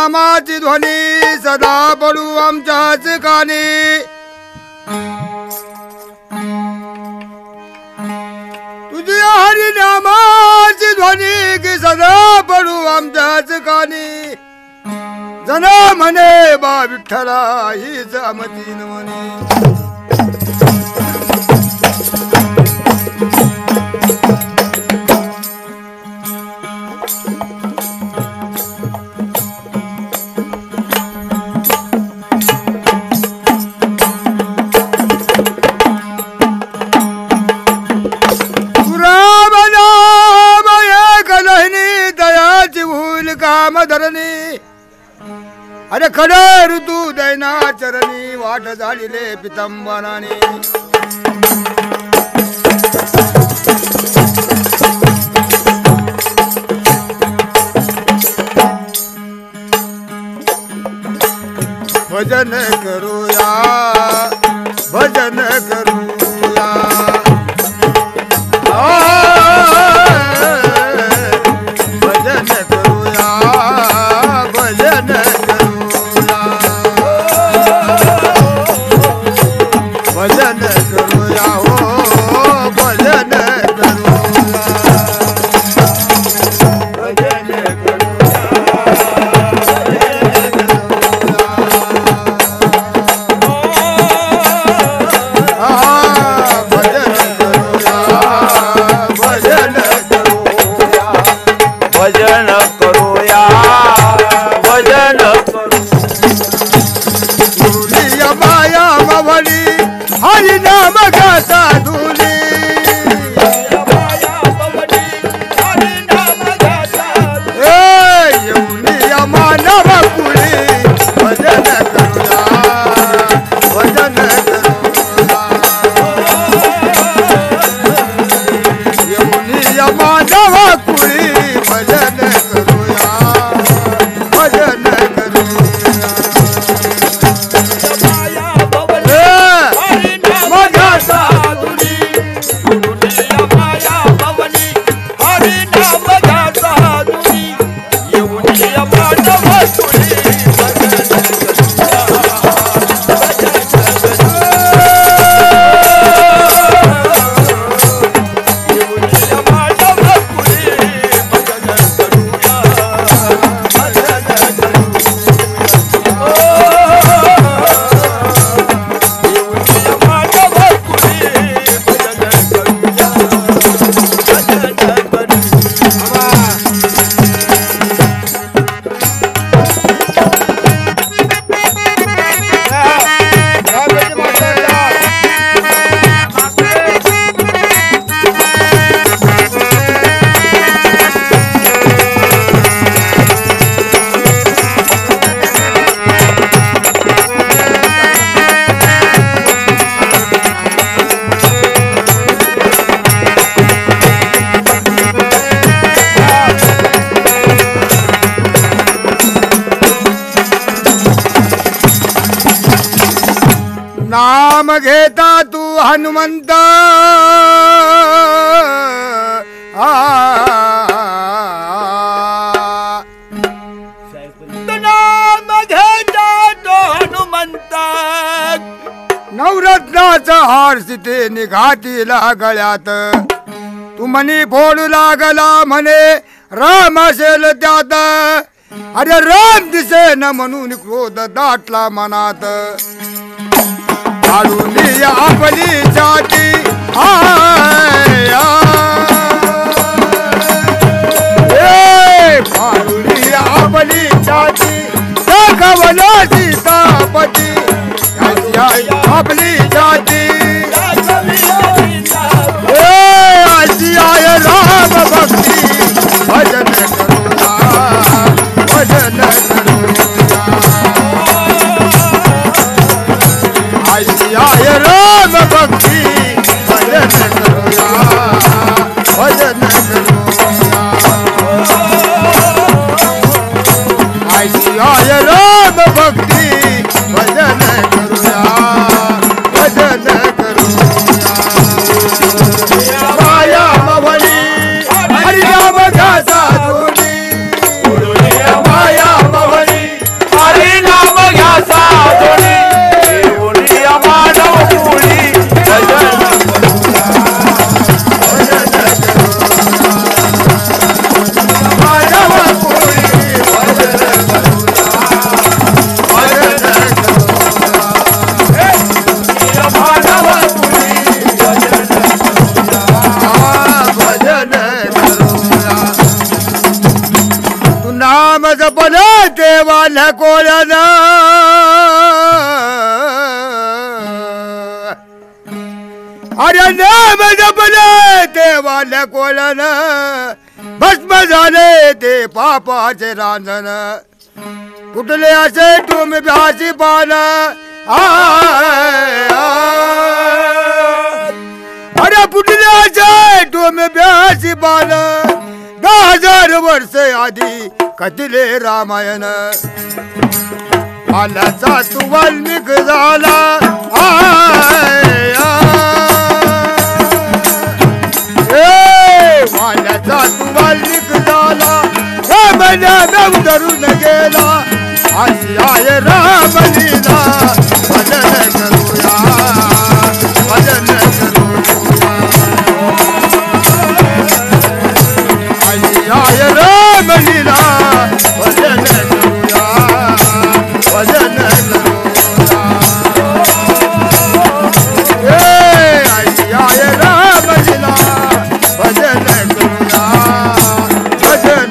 नामाची ध्वनी सदा पडू आमच्याच कानी। तुझ्या हरी नामाची ध्वनी की सदा पडू आमच्याच कानी। जना म्हणे बा विठ्ठला हीच आमची म्हणे। धरणी अरे खडे ऋतू दैना चरणी वाट झालेले पितंबराने। भजन करूया भजन करूया नाम घेता तू हनुमंत नाम घेता तो हनुमंत नवरत्नाचा हार सीते निघातीला गळ्यात। तू म्हणी फोडू लागला म्हणे राम असेल त्यात। अरे राम दिसे न म्हणून क्रोध दाटला मनात। फाडून आपली जाती फाडून आपली जाती दाखवला सीतापती आपली जाती अशी आय राम भक्ती भजन करूया भजन करूया अशी आय राम भक्ती भजन करूया भजन करूया अशी आय राम भक्ती भजन करूया भजन करूया। माया मवली हरिनाम घासा धुनी माया मवली अरे नाम जपले ते वाल्या कोळ्यानं भस्म झाले ते पापाचे रांजण कुठले असे तुम्ही भ्यासी पान अरे कुठले असे तुम्ही भ्यासी पान 10,000 वर्ष आधी कथिले रामायण आल्याचा तू वाल्मिक झाला वाल्याचा तू वाल्मिक झाला राम धरून गेला अशी आहे रामलीला भजन करूया भजन करूया अशी आहे रामलीला भजन करूया भजन करूया अशी आहे रामलीला भजन करूया भजन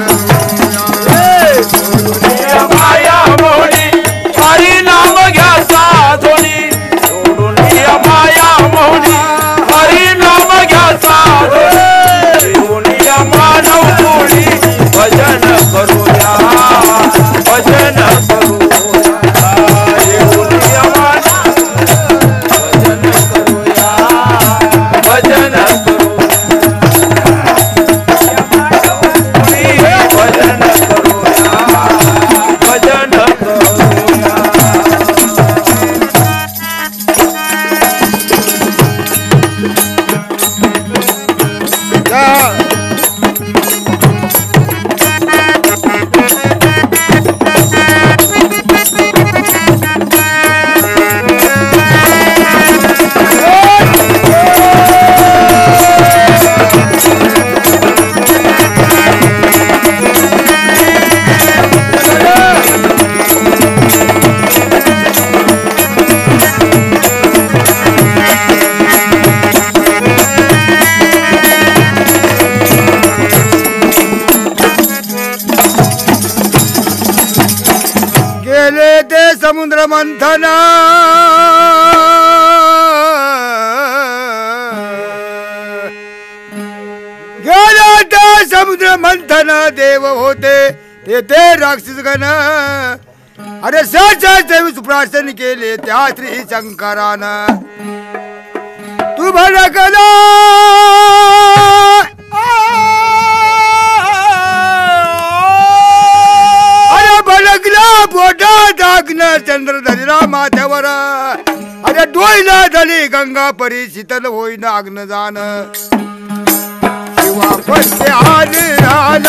करूया माया मोडी हरी नाम घ्या साधोनी सोडून माया मोडी हरी नाम घ्या साधोनी दुनिया मानव मोडी भजन करूया भजन करूया दुनिया मानव भजन करूया भजन समुद्र मंथन गेले ते समुद्र मंथन देव होते ते राक्षस गण अरे 623 प्रार्थना केले त्या श्री शंकरानं तू भडकला भडकला बोटा दागन चंद्र धरिला माथ्यावर अरे डोईला झाली गंगा परी शीतल होईन आग्न जाण शिवा पत्ते आल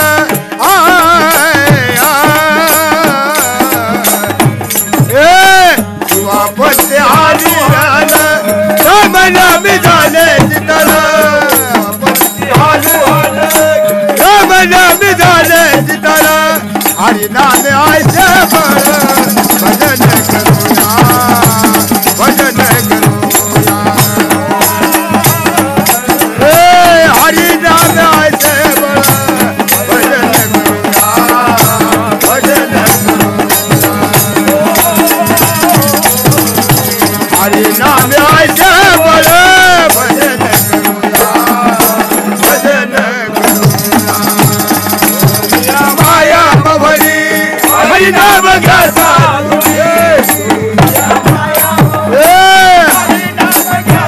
शिवा पत्ते आल रामला मी झाले शीतल रामला मी झाले शीतल हरि नाम आयसे भजन करूया भजन करूया हरि नाम आयसे भजन करूया भजन करूया हरि नाम आयसे भजन करूया भजन करूया माया हरि नाम घ्या साधोनी हरि नाम घ्या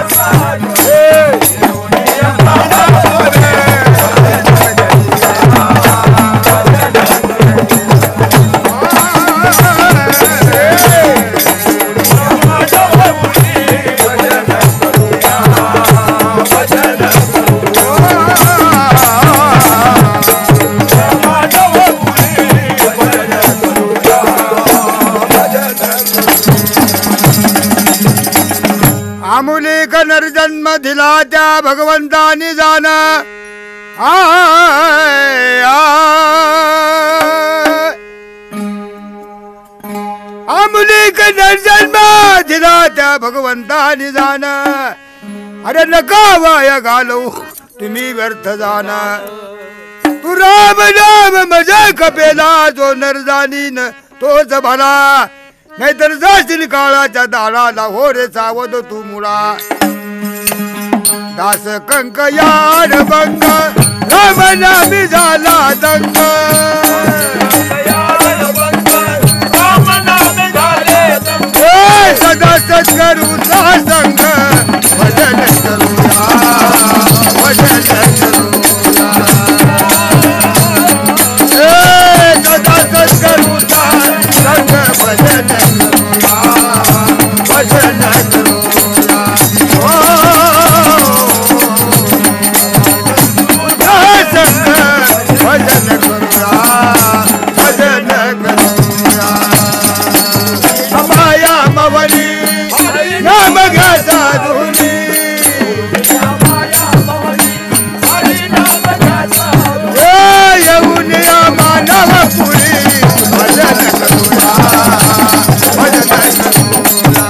आमुलिक नरजन्म दिला त्या भगवंतानी जाण आमुलिक नरजन्म दिला त्या भगवंतानी जाण अरे नका वाया घालवू तुम्ही व्यर्थ जाण तू राम नाम मजा कपेला जो नरजानीन तोच भला नाहीतर जाशील काळाच्या दाळाला हो रे सावध तू मुळा दास कंक यार बंग राम नामी झाला दंग सदा सत्करूचा संग भजन करूया भजन करूया सदा सत्करूचा संग भजन करूया भजन करूया संग भजन करूया भजन करूया माया मवली नाम घ्या साधुनी येऊन या मानव पुरी भजन करूया भजन करूया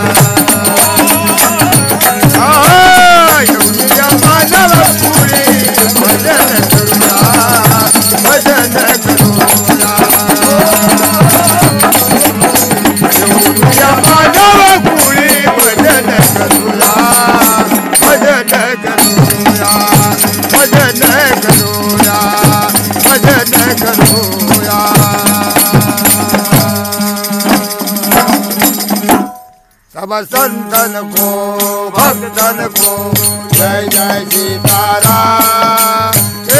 येऊन या मानव पुरी भजन करूया भजन करूया मानव पुरी भजन करूया भजन करूया भजन करूया भजन करूया सब संतन को भक्तन को जय जय सीताराम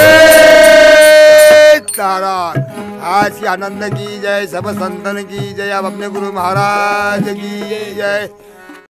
तारा आज की आनंद की जय सब संतन की जय अब अपने गुरु महाराज की जय।